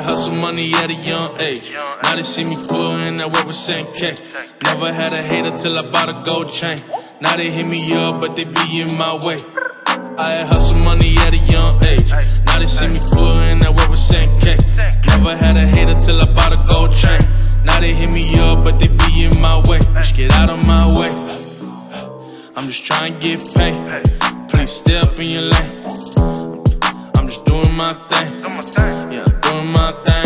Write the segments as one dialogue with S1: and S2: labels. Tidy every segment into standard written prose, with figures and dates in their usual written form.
S1: had hustle money at a young age. Now they see me pulling that work with 10K. Never had a hater till I bought a gold chain. Now they hit me up, but they be in my way. I had hustle money at a young age. Now they see me pulling that work with 10K. Never had a hater till I bought a gold chain. Now they hit me up, but they be in my way. Just get out of my way. I'm just trying to get paid. Please stay up in your lane. I'm just doing my thing. Yeah, I'm doing my thing.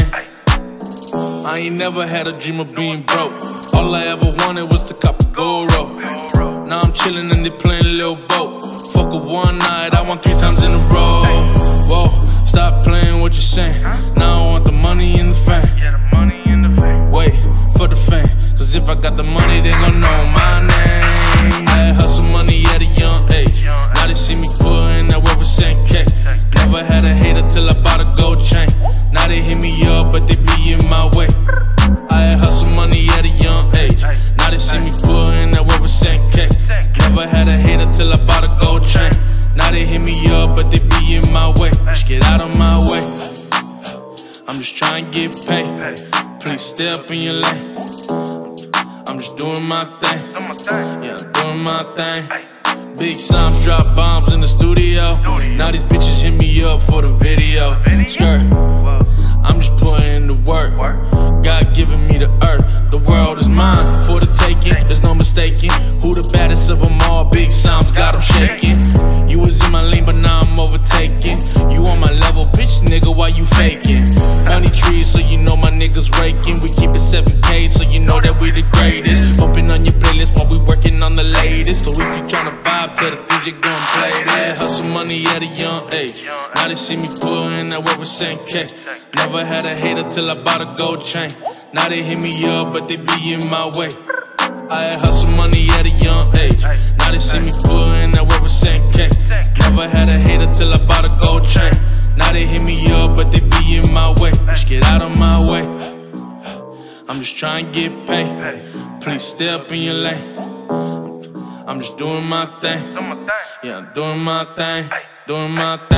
S1: I ain't never had a dream of being broke. All I ever wanted was to cop a gold roll. Now I'm chillin' and they playin' a little boat. Fuck a one night, I want 3 times in a row. Whoa, stop playing what you're saying. Now I want the money and the fame. Wait for the fame, cause if I got the money, they gon' know my name. I had hustle money at a young age. Now they see me pulling that work with 10K. Never had a hater till I bought a gold chain. Now they hit me up, but they be in my way. I had hustle money at a young age. Now they see me pulling that work with 10K. Never had a hater till I bought a gold chain. Now they hit me up, but they be in my way. Just get out of my way. I'm just trying to get paid. Please stay up in your lane. I'm just doing my thing. Yeah, I'm doing my thing. Big Psalms drop bombs in the studio. Now these bitches hit me up for the video. Skirt, I'm just putting in the work. God giving me the earth. The world is mine for the taking. There's no mistaking. Who the baddest of them all? Big Psalms got them shaking. You was in my lane, but now I'm overtaking. You on my level, bitch, nigga, why you faking? Money trees, so you know my niggas raking. We keep it 7K, so you know that we the greatest. Bumping on your playlist while we working on the latest. So if you tryna vibe, tell the DJ gon' play this. Hustle money at a young age. Now they see me pulling that work with 10K. Never had a hater till I bought a gold chain. Now they hit me up, but they be in my way. I had hustle money at a young age. Now they see me pulling that work with 10K. Never had a hater till I bought a gold chain. Now they hit me up, but they be in my way. Just get out of my way. I'm just trying to get paid. Please stay up in your lane. I'm just doing my thing. Yeah, I'm doing my thing. Doing my thing.